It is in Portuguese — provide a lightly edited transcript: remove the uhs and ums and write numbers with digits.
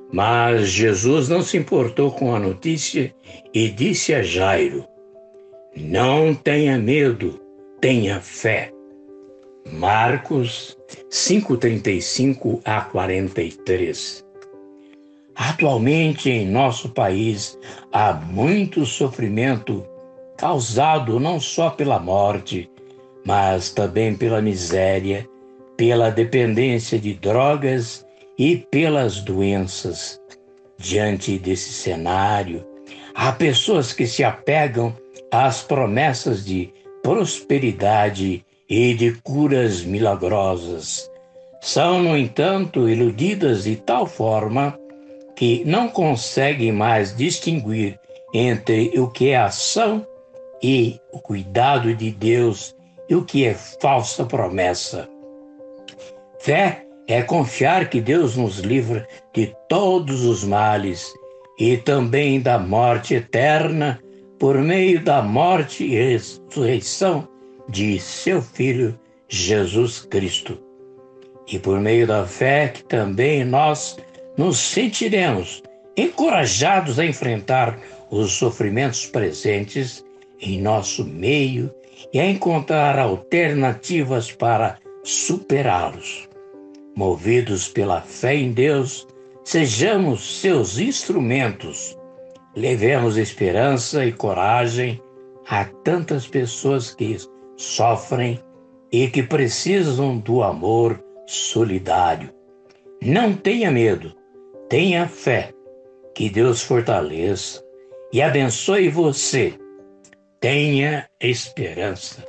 Mas Jesus não se importou com a notícia e disse a Jairo: não tenha medo, tenha fé. Marcos 5:35 a 43. Atualmente em nosso país há muito sofrimento causado não só pela morte, mas também pela miséria, pela dependência de drogas e pelas doenças. Diante desse cenário, há pessoas que se apegam às promessas de prosperidade e de curas milagrosas. São, no entanto, iludidas de tal forma que não conseguem mais distinguir entre o que é ação e o cuidado de Deus e o que é falsa promessa. Fé é confiar que Deus nos livra de todos os males e também da morte eterna por meio da morte e ressurreição de seu Filho Jesus Cristo. E por meio da fé que também nós nos sentiremos encorajados a enfrentar os sofrimentos presentes em nosso meio e a encontrar alternativas para superá-los. Movidos pela fé em Deus, sejamos seus instrumentos. Levemos esperança e coragem a tantas pessoas que sofrem e que precisam do amor solidário. Não tenha medo, tenha fé. Que Deus fortaleça e abençoe você. Tenha esperança.